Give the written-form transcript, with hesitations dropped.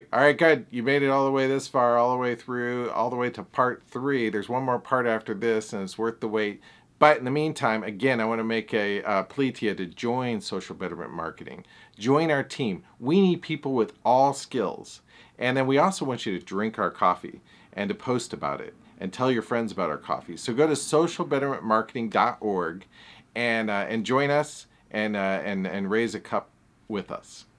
All right, good. You made it all the way this far, all the way through, all the way to part 3. There's one more part after this, and it's worth the wait. But in the meantime, again, I want to make a plea to you to join Social Betterment Marketing. Join our team. We need people with all skills. And then we also want you to drink our coffee and to post about it and tell your friends about our coffee. So go to socialbettermentmarketing.org and join us and raise a cup with us.